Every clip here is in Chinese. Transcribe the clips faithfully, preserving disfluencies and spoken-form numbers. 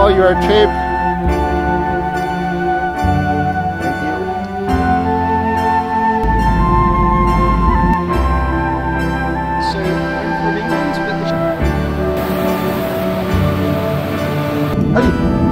enjoy your trip. Thank you. So I'm from England, but the Ali.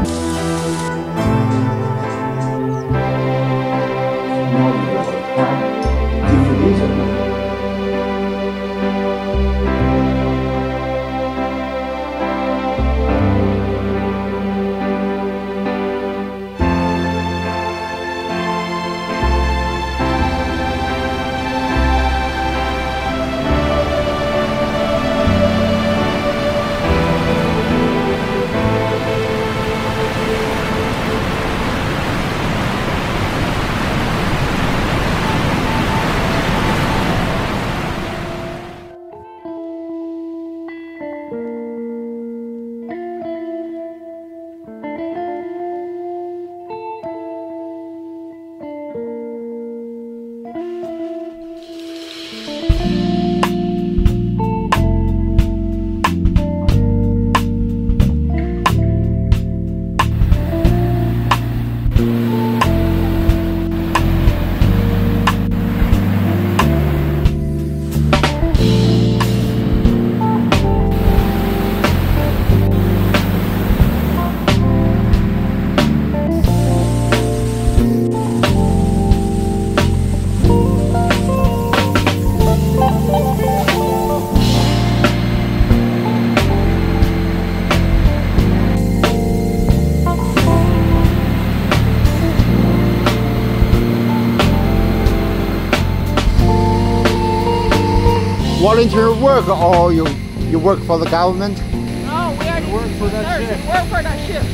Volunteer work or you you work for the government? No, we are work for that nurse. ship. Work for that ship.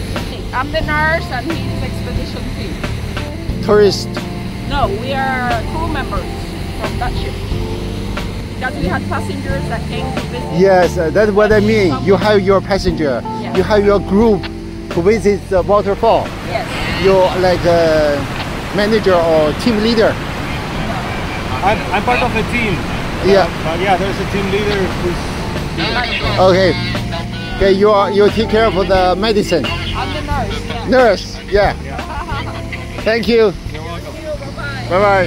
I'm the nurse and he's expedition team. Tourist? No, we are crew members from that ship. Because we had passengers that came to visit. Yes, uh, that's what I mean. You have your passenger. Yeah. You have your group to visit the waterfall. Yes. You're like a manager or team leader. I'm, I'm part of a team. Yeah. But yeah, there's a team leader who's. Okay. Okay, you are you take care of the medicine. I'm the nurse. Yeah. Nurse. Yeah. Thank you. You're welcome. Thank you. Bye-bye. Bye bye.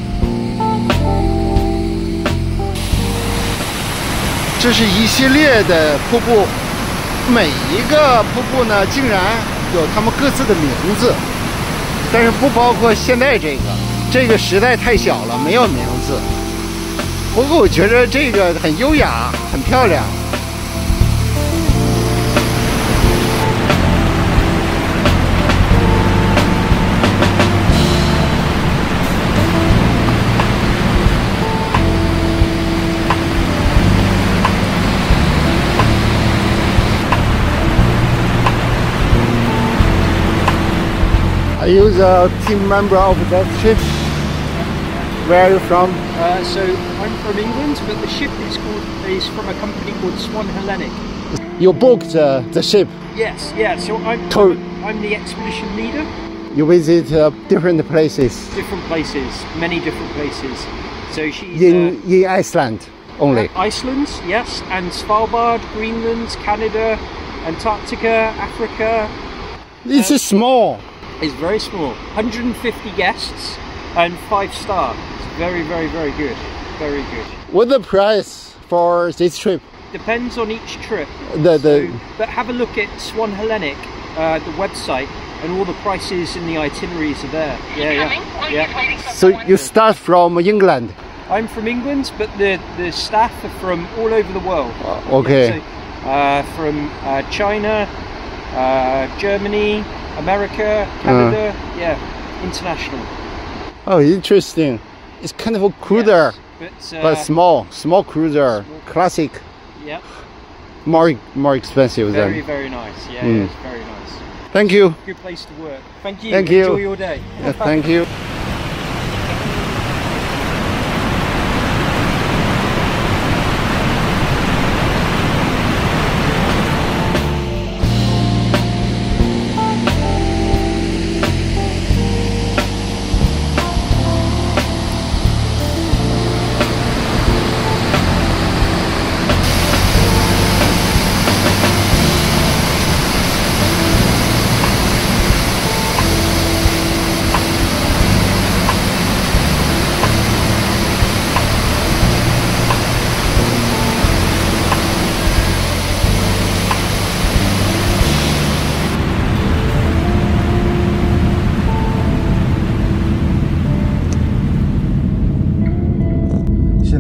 这是一系列的瀑布，每一个瀑布呢，竟然有它们各自的名字，但是不包括现在这个，这个实在太小了，没有名字。不过我觉得这个很优雅，很漂亮。Are you the team member of that ship? Where are you from? Uh, so I'm from England, but the ship is called is from a company called Swan Hellenic. You booked uh, the ship. Yes, yeah. So I'm To- I'm the expedition leader. You visit uh, different places Different places, many different places. So she's in in Iceland only. uh, Iceland, yes, and Svalbard, Greenland, Canada, Antarctica, Africa. This is small. Is very small. one hundred fifty guests and five star. It's very, very, very good. Very good. What's the price for this trip? Depends on each trip. The the So, but have a look at Swan Hellenic, uh, the website, and all the prices and the itineraries are there. Yeah, yeah, yeah. so you start from England. I'm from England, but the, the staff are from all over the world. Uh, okay. So, uh, from uh, China, uh, Germany, America, Canada, yeah, international. Oh, interesting. It's kind of a cruiser, Yes, but, uh, but small, small cruiser, small. classic. yeah, More more expensive very, than. very nice. Yeah, Mm. yeah, it's very nice. Thank you. Good place to work. Thank you. Thank you. Enjoy your day. Yeah, thank you.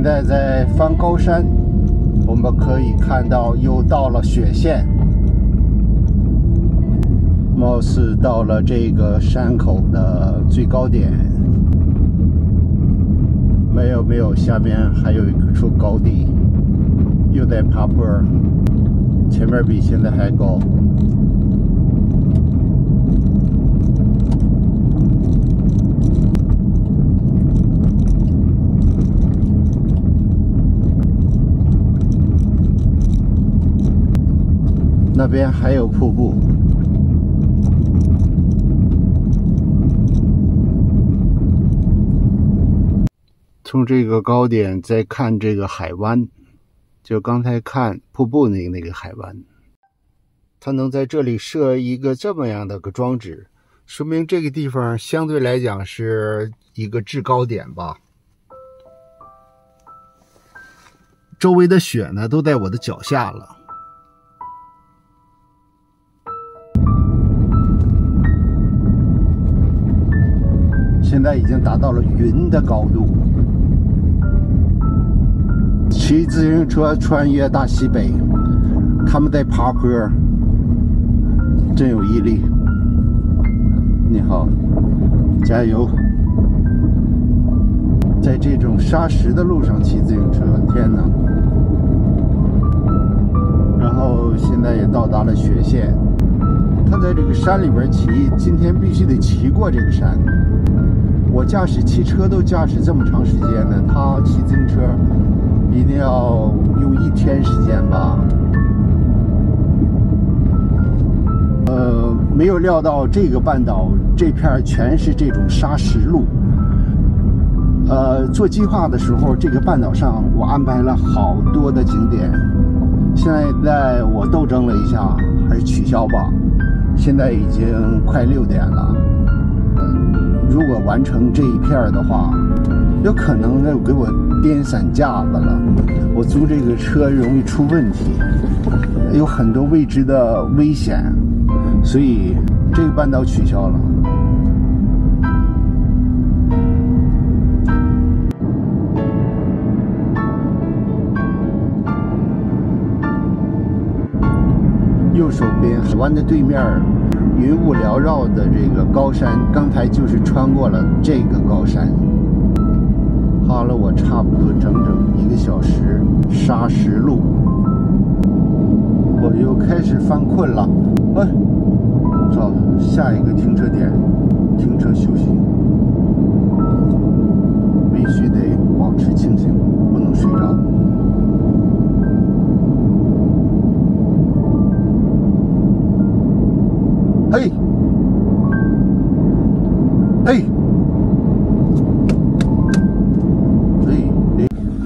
现在在翻高山，我们可以看到又到了雪线，貌似到了这个山口的最高点。没有没有，下面还有一处高地，又在爬坡，前面比现在还高。那边还有瀑布，从这个高点再看这个海湾，就刚才看瀑布那个那个海湾，它能在这里设一个这么样的个装置，说明这个地方相对来讲是一个制高点吧。周围的雪呢都在我的脚下了。现在已经达到了云的高度，骑自行车穿越大西北，他们在爬坡，真有毅力。你好，加油！在这种沙石的路上骑自行车，天哪！然后现在也到达了雪线，他在这个山里边骑，今天必须得骑过这个山。我驾驶汽车都驾驶这么长时间呢，他骑自行车一定要用一天时间吧。呃，没有料到这个半岛这片全是这种砂石路。呃，做计划的时候，这个半岛上我安排了好多的景点，现在我斗争了一下，还是取消吧。现在已经快六点了。如果完成这一片的话，有可能要给我颠散架子了。我租这个车容易出问题，有很多未知的危险，所以这个半岛取消了。右手边海湾的对面，云雾缭绕的这个高山，刚才就是穿过了这个高山，花了我差不多整整一个小时砂石路。我又开始犯困了，哎，找下一个停车点停车休息，必须得保持清醒，不能睡着。嘿，嘿，嘿，嘿，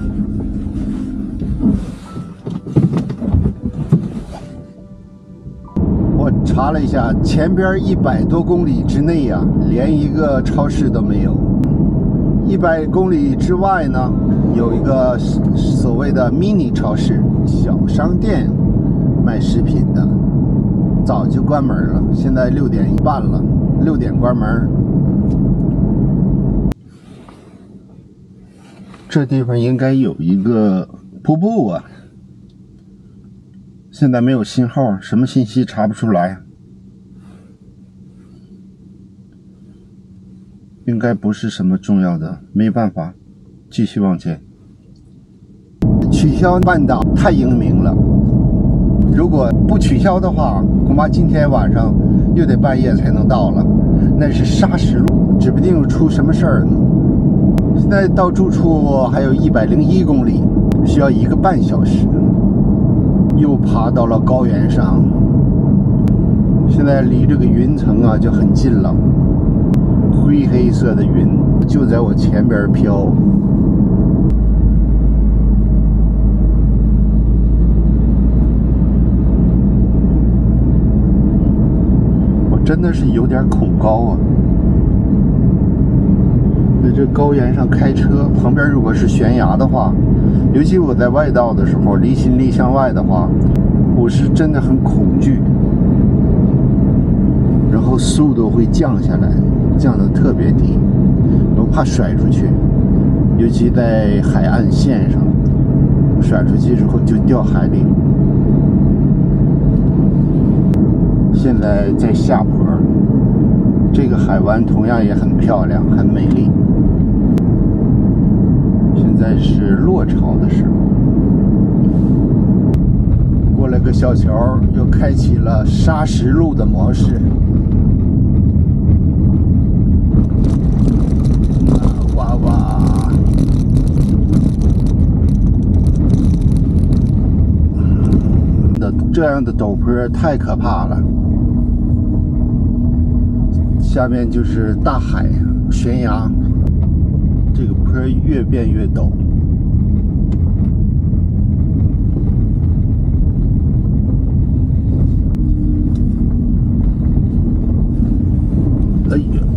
我查了一下，前边一百多公里之内呀、啊，连一个超市都没有。一百公里之外呢，有一个所谓的 mini 超市，小商店，卖食品的。早就关门了，现在六点半了，六点关门。这地方应该有一个瀑布啊，现在没有信号，什么信息查不出来，应该不是什么重要的，没办法，继续往前。取消半岛太英明了。如果不取消的话，恐怕今天晚上又得半夜才能到了。那是砂石路，指不定出什么事儿呢。现在到住处还有一百零一公里，需要一个半小时。又爬到了高原上，现在离这个云层啊就很近了。灰黑色的云就在我前边飘。真的是有点恐高啊！在这高原上开车，旁边如果是悬崖的话，尤其我在外道的时候，离心力向外的话，我是真的很恐惧。然后速度会降下来，降得特别低，我怕甩出去。 尤其在海岸线上，甩出去之后就掉海里。现在在下坡，这个海湾同样也很漂亮，很美丽。现在是落潮的时候。过了个小桥，又开启了砂石路的模式。哇哇！的这样的陡坡太可怕了。下面就是大海、悬崖，这个坡越变越陡。哎呀！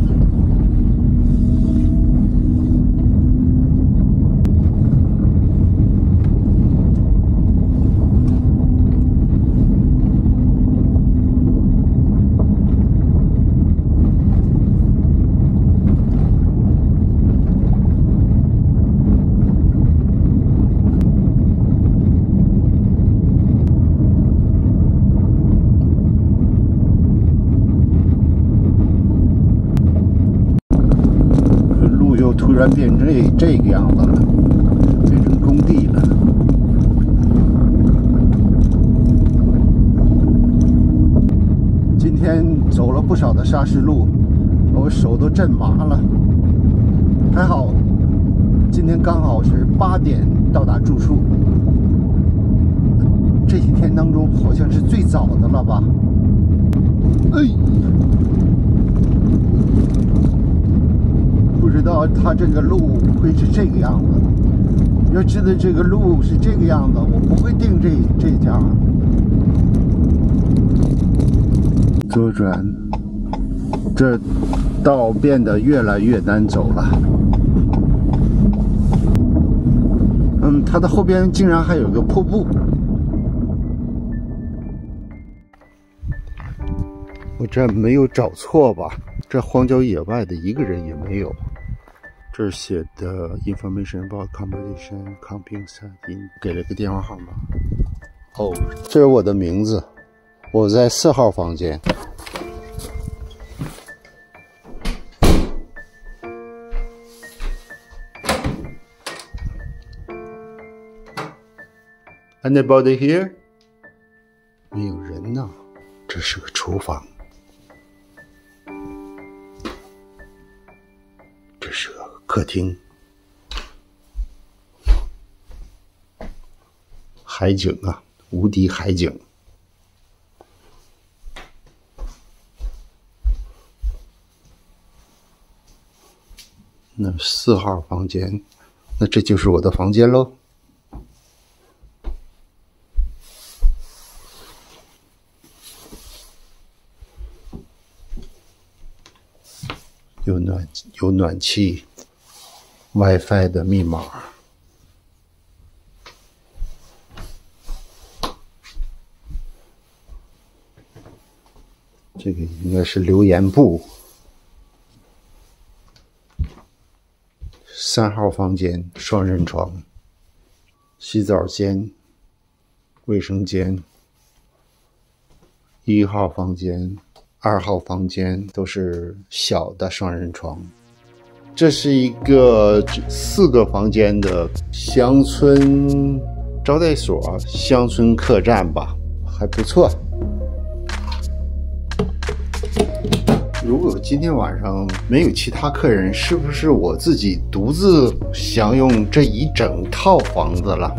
突然变成这这个样子了，变成工地了。今天走了不少的砂石路，我手都震麻了。还好，今天刚好是八点到达住处，这些天当中好像是最早的了吧？哎。不知道它这个路会是这个样子。要知道这个路是这个样子，我不会定这这家。左转，这道变得越来越难走了。嗯，它的后边竟然还有个瀑布。我这没有找错吧？这荒郊野外的一个人也没有。这儿写的 information about competition camping setting， 给了个电话号码。哦，这是我的名字，我在四号房间。Anybody here？ 没有人呢。这是个厨房。这是个客厅，海景啊，无敌海景。那四号房间，那这就是我的房间喽。有暖有暖气 ，WiFi 的密码。这个应该是留言簿。三号房间双人床，洗澡间、卫生间。一号房间。二号房间都是小的双人床，这是一个四个房间的乡村招待所、乡村客栈吧，还不错。如果今天晚上没有其他客人，是不是我自己独自享用这一整套房子了？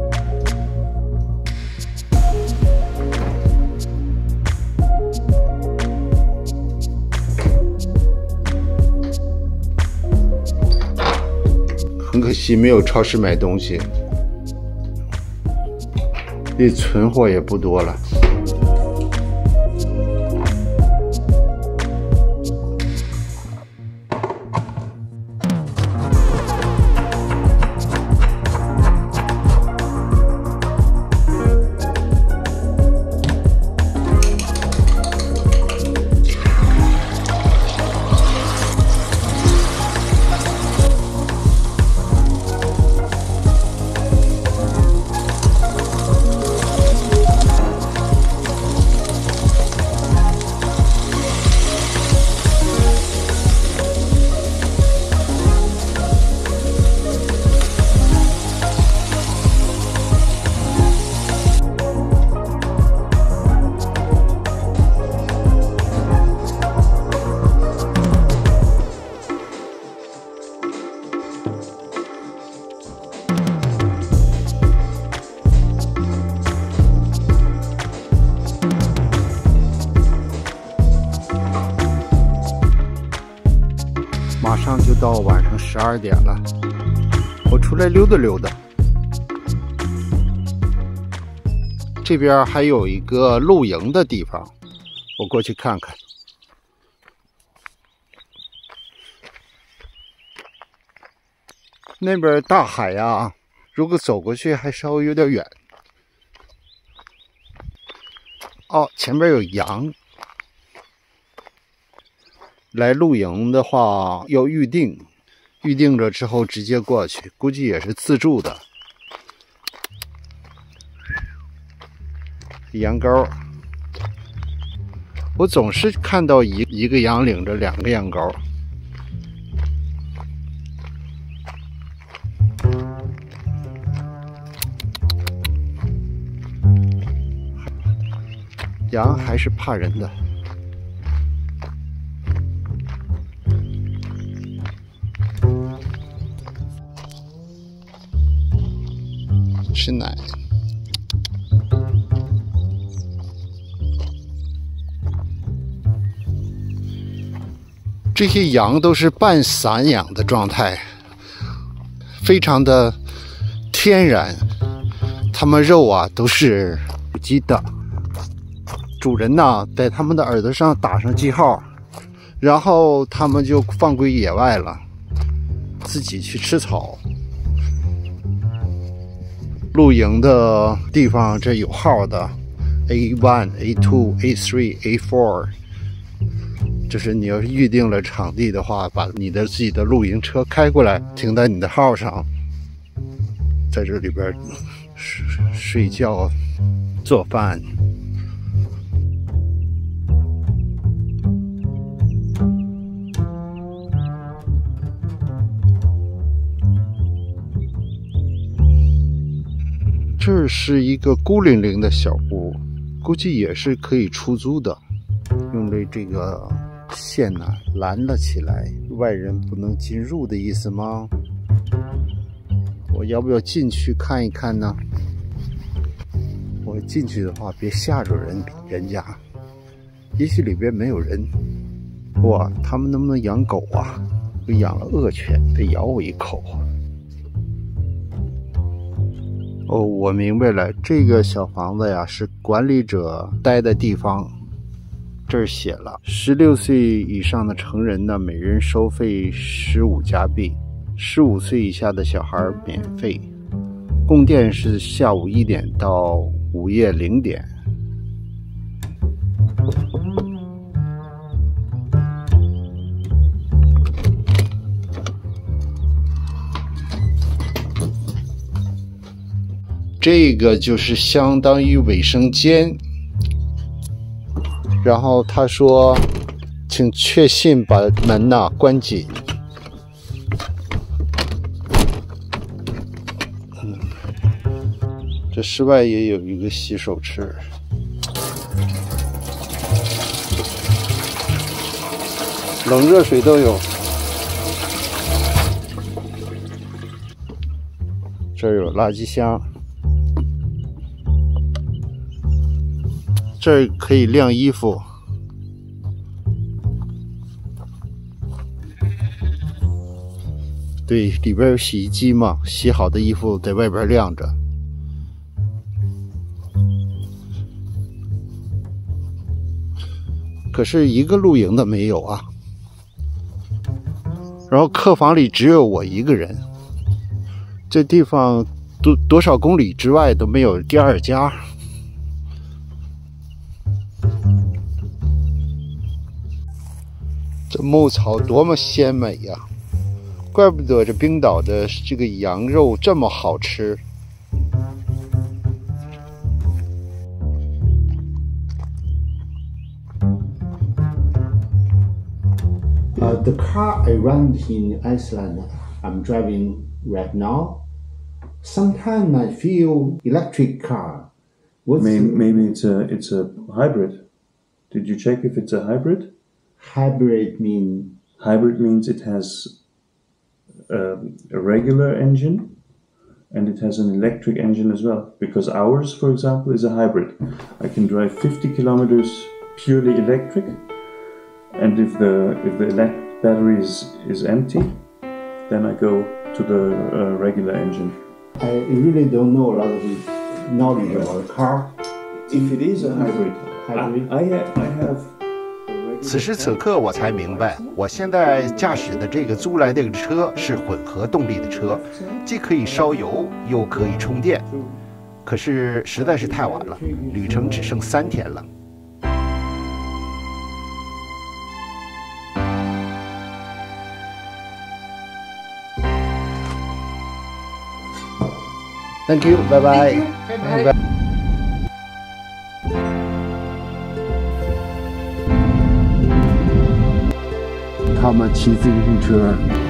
很可惜没有超市买东西，这存货也不多了。 马上就到晚上十二点了，我出来溜达溜达。这边还有一个露营的地方，我过去看看。那边大海呀，如果走过去还稍微有点远。哦，前边有羊。来露营的话要预定，预定了之后直接过去，估计也是自助的。羊羔，我总是看到一一个羊领着两个羊羔。羊还是怕人的。吃奶。这些羊都是半散养的状态，非常的天然，它们肉啊都是有机的。主人呢在它们的耳朵上打上记号，然后它们就放归野外了，自己去吃草。露营的地方这有号的 A 一 A 二 A 三 A 四， 就是你要是预定了场地的话，把你的自己的露营车开过来，停在你的号上，在这里边睡睡觉做饭。这是一个孤零零的小屋，估计也是可以出租的，用的这个线呢拦了起来，外人不能进入的意思吗？我要不要进去看一看呢？我进去的话别吓着人人家，也许里边没有人。哇，他们能不能养狗啊？我养了恶犬，得咬我一口。哦，我明白了，这个小房子呀是管理者待的地方。这儿写了，十六岁以上的成人呢，每人收费十五加币，十五岁以下的小孩免费。供电是下午一点到午夜零点。这个就是相当于卫生间，然后他说请确信把门呐关紧。嗯，这室外也有一个洗手池，冷热水都有。这儿有垃圾箱，这儿可以晾衣服。对，里边有洗衣机嘛，洗好的衣服在外边晾着。可是一个露营的没有啊。然后客房里只有我一个人，这地方多多少公里之外都没有第二家。这牧草多么鲜美呀！怪不得这冰岛的这个羊肉这么好吃。 Uh, the car I rent in Iceland, I'm driving right now. Sometimes I feel electric car. What's maybe, maybe it's a it's a hybrid. Did you check if it's a hybrid? Hybrid mean? Hybrid means it has a, a regular engine and it has an electric engine as well. Because ours, for example, is a hybrid. I can drive fifty kilometers purely electric, and if the if the elect battery is, is empty, then I go to the uh, regular engine. I really don't know a lot of knowledge about a car. If it is a hybrid, Hybrid. I, I, ha- I have. 此时此刻，我才明白，我现在驾驶的这个租来的这个车是混合动力的车，既可以烧油，又可以充电。可是实在是太晚了，旅程只剩三天了。Thank you， 拜拜。拜拜。他们骑自行车。